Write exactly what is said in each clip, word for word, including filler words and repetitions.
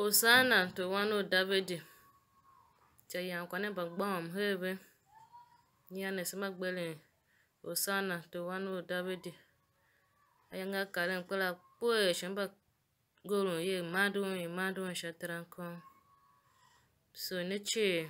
Osana to wano Davidi. Chayan kwane bagbam hebe. Nyane semagbele. Osana to wano Davidi. Ayanga kalen kola pwe shamba golo ye madu ye madu shatranko. So neche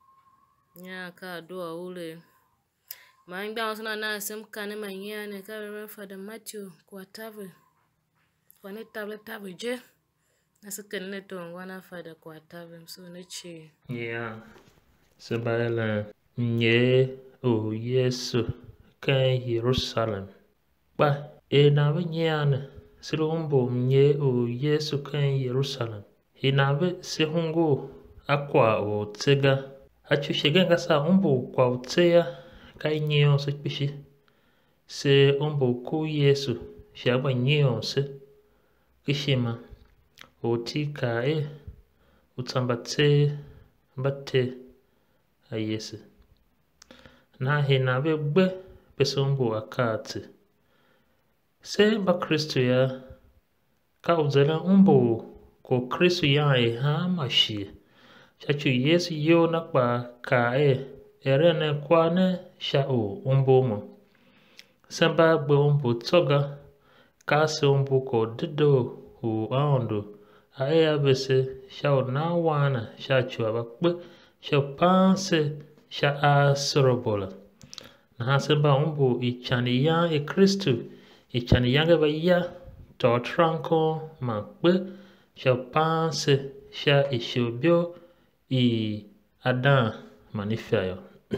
nya ka doa ule. Maingba osana na sem kane manyane ka Reverend Father Matthew kwa tave. Kwa ne table tave je. Nasa kene to wana Father kwa tave so neche. Yeah. Sabala nye o Yesu kan Jerusalem. Ba e na be nyane silumbo nye o Yesu kan Jerusalem. E na be se hungo akwa o tsega. Achu shegen gasa umbo kwa utseya kai nyo se pishi. Se umbo ku Yesu shaba nyo se kishima o tika e utambate bate a Yesu. Na he na be gbe pesombo akati. Se ba Kristo ya ka uzela umbo ko Kristo ya e ha mashi. Chachu Yesu yo na pa ka e erene kwane sha o umbo mo. Samba gbe umbo toga ka se umbo ko dido o aondo. A e abese sha o na wana sha chu abakbe sha panse sha asorobola. Na haseba umbo ichani ya e Kristo ichani yanga ba ya to tranko ma kbe sha panse sha ishobio i adan manifayo.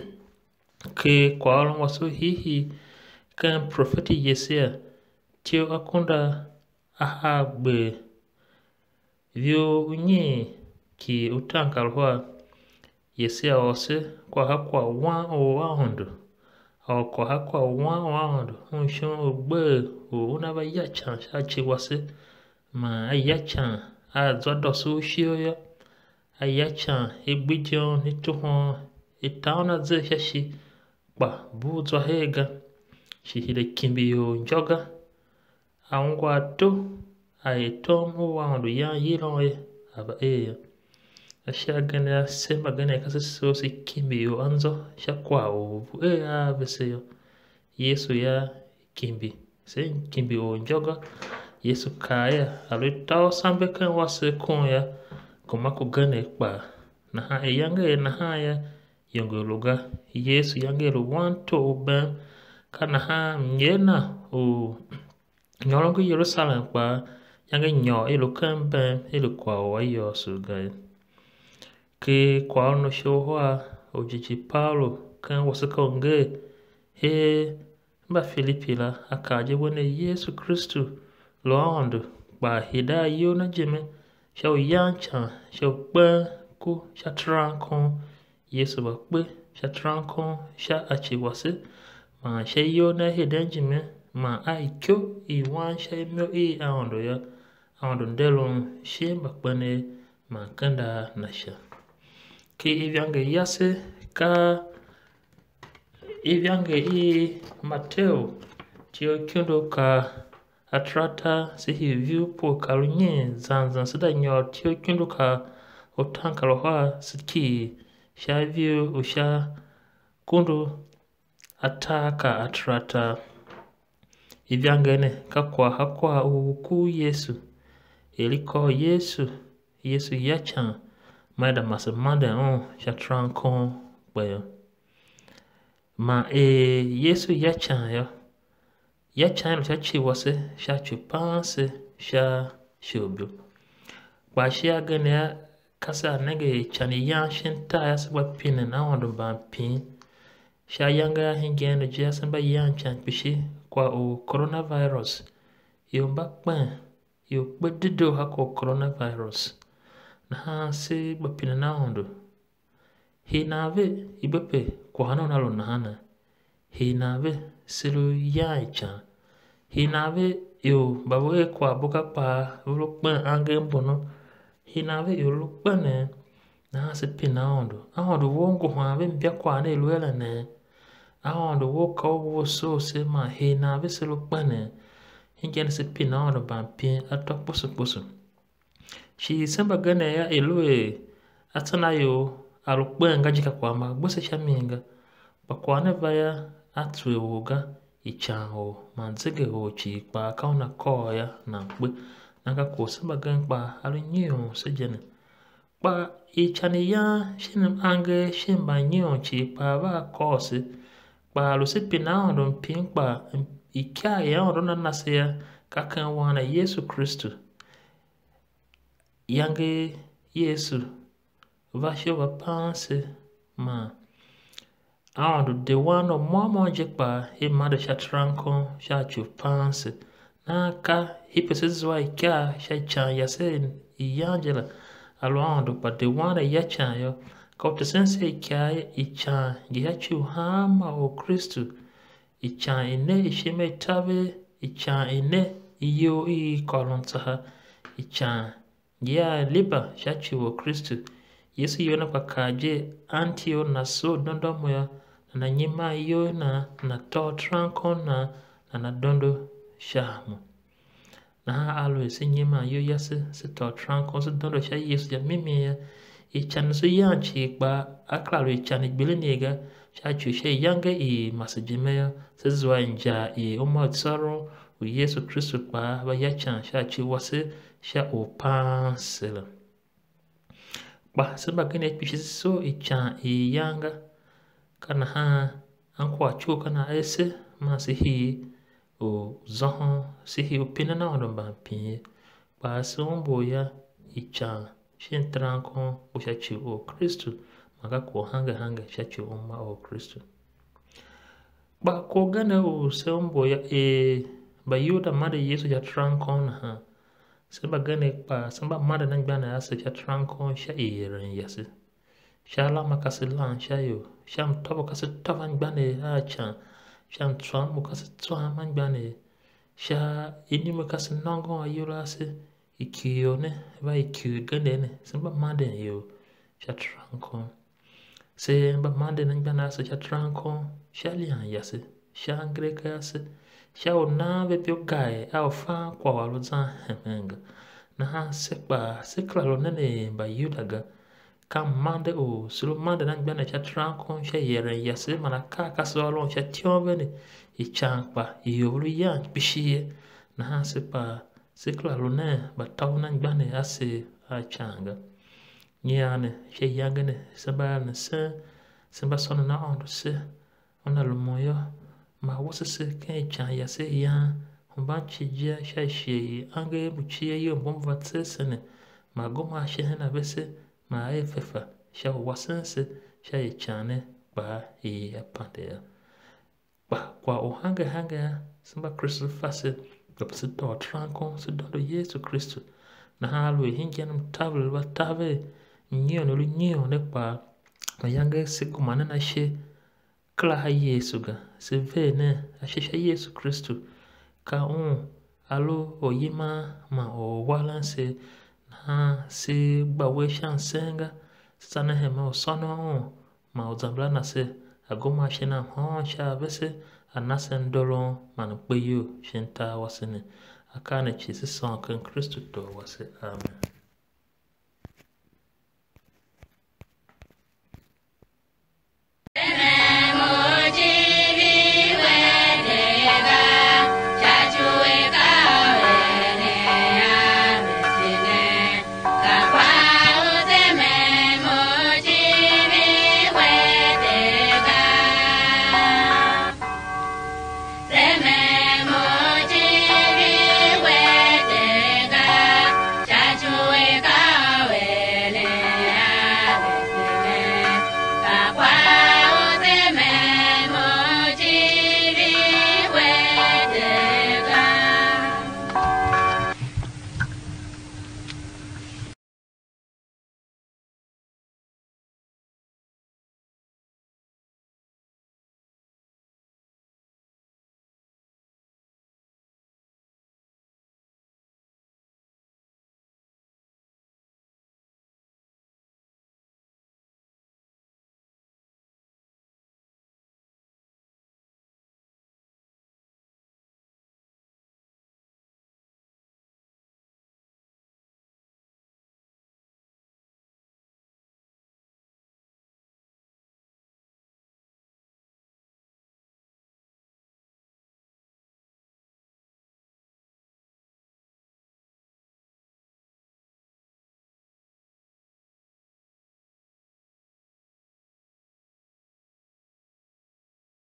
Ke kwa alon waso hihi kan profeti Yesaya tio akunda aha gbe vio unye ki utankalwa Yesaya ose kwa hakwa wan o wahondo. Awa kwa hakwa wan o wahondo. Unshon ogbe o unaba yachan shachi wase. Ma ayachan a zodosu ushio ya. Ayachan egbijon ituhon itaona ze shashi. Ba buzo hega. Shihide kimbiyo njoga. Aungwa to. Aetom o wahondo ya yilonye. Aba eya. Asha gane semba gane kase so si kimbi yo anzo sha kwa o e a veseyo Yesu ya kimbi se kimbi o njoga Yesu kaya alita sambe kan wase kon ya komako gane pa na ha e yange na ha ya yongo luga Yesu yange lu wanto oben kana ha nyena o nyolongo Jerusalem pa yange nyo elu kan ben elu kwa o yo su ga ke kwa no showa ojiji Paulo kan wasaka onge he ba Filipi la akaje wone Yesu Kristo lo ando ba hida yo na jeme shao yancha shao pa ku shatranko Yesu ba pe shatranko sha achi wase ma she yo na hida jeme ma aikyo i wan sha myo e ando ya ando ndelo she ba pane ma kanda na sha ki ivyange yase ka ivyange i Mateo tio kyundo ka atrata sihi view po kalunye zanzan sida nyor tio kyundo ka otanka loha siki sha view usha kundo ataka atrata ivyange ne kakwa hakwa uku Yesu eliko Yesu Yesu yachan Maida masamanda on shatranko bayo. Ma e Yesu yachan yo. Yachan chachi wase shachu panse sha shobyo. Ba shia gane kasa nege chani yanshin ta yaswa pin na wando ban pin. Sha yanga hingene jasan ba yanchan pishi kwa o coronavirus. Yo bakpan yo bedido hako coronavirus. Na se bapina na hondo. He nave ibepe kwa hano nalo na hana. He nave silu yaicha. He nave yo bawe kwa boka pa ulukpan ange mbono. He nave yo ulukpan ne na se pina hondo. Ahondo wongo hwave mbya kwa ne luela ne. Ahondo woka wo so se ma he nave silu kpan ne. Hingene se pina hondo ban pin atok pusu pusu. shi samba gane ya elue atana yo alukwenga jika kwamba bose shaminga bakwane vaya atwewoga ichango manzege hochi pa kauna koya na kwe nanga ko samba gan pa alunyo sejene pa ichani ya shin ange shimba nyo chi pa ba kose pa lusipina ndo mpingpa ikya ya ndo nanasia kakan wana Yesu Kristo yange Yesu vasho vapanse ma ando de wano momo jekpa he mada shatranko shachu panse na ka hipesizwa ikya shachan yase iyangela aloando pa de wana yachan yo kauta sense ikya ichan gihachu hama o Kristo ichan ine ishime tabe ichan ine iyo i kolontaha ichan ya liba shachu o Kristo Yesu yona kwa kaje antio na so dondo moya na nyima yo na na to tranko na na na dondo shamu na ha alo ese nyima yo yase se to tranko se dondo sha Yesu ya mimi ya ichan so yanchi kwa aklalo ichan gbele nega sha chu she yange i masajime ya se zwa nja i omo tsaro u Yesu Kristo kwa ba yachan sha chu wase sha opansela ba samba gane pishi so ichan i yanga kana ha anko achu kana ese ma se hi o zohon se hi o pina na ndo ba pin ba so mboya ichan shin tranko o shachi o Kristo maga ko hanga hanga shachi o ma o Kristo ba ko gane o se mboya e ba yuda made Yesu ya tranko na ha samba gane pa samba mada nan gbana asa cha tranko sha iren yase sha la makase lan sha yo sham tobo kase tovan gbane a chan sham twan mo kase twan man gbane sha ini mo kase nongo ayura se ikiyo ne ba ikiyo gane ne samba mada yo sha tranko se samba mada nan gbana asa cha tranko sha lian yase sha angreka yase sha ona ve pio gae a ofa kwa walo zan hemenga na ha sekpa sekla lo nene ba yudaga kam mande o sulu mande nan gbana cha tranko sha yere yase mana ka ka so lo sha tiobe ne i chankpa i yoblu yan bishiye na ha sekpa sekla lo ne ba taw nan gbana ase a changa nyane sha yangane samba ne se samba sona na ondo se ona lo moyo ma wose se ken chan yase ya humban chijia sha shi ange buchie yo mbomva tsesene ma goma shehena bese ma efefa sha wasense sha chane ba e apande ba kwa o hanga hanga samba Kristo fase kapse to tranko se do Yesu Kristo na halu hinjanam table ba tave nyo no nyo ne pa yange se kumana na she kla ha Yesu ga se vene a shisha Yesu Kristo ka un alo oyima ma o walanse na se bawe shansenga sana hema o sono ma o zambla na se agoma shena ho sha vese anasen dolon man peyo shenta wasene akane chi se son kan Kristo to wase amen.